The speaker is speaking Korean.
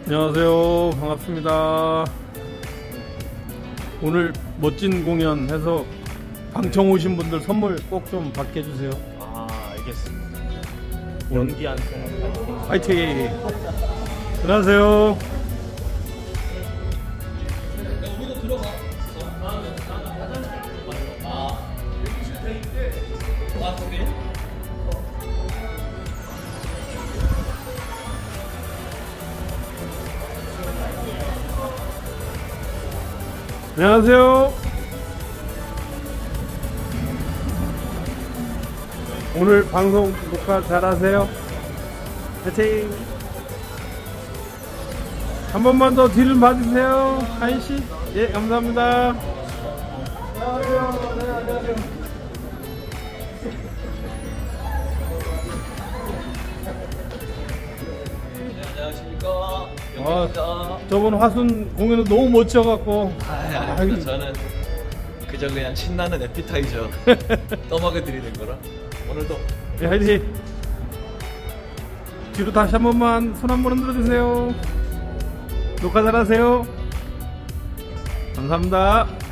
안녕하세요. 반갑습니다. 오늘 멋진 공연 해서 방청 오신 분들 선물 꼭 좀 받게 해주세요. 알겠습니다. 연기 한 통 화이팅! 안녕하세요. 안녕하세요. 오늘 방송 녹화 잘하세요. 화이팅! 한 번만 더 뒤를 봐주세요. 하인씨. 예, 감사합니다. 안녕하세요. 네, 안녕하세요. 안녕하십니까. 저번 화순 공연은 너무 멋져갖고. 아닙니다. 저는 그저 그냥 신나는 에피타이저 떠먹여 드리는 거라. 오늘도 네, 화이팅! 뒤로 다시 한 번만 손 한 번 흔들어 주세요. 녹화 잘하세요. 감사합니다.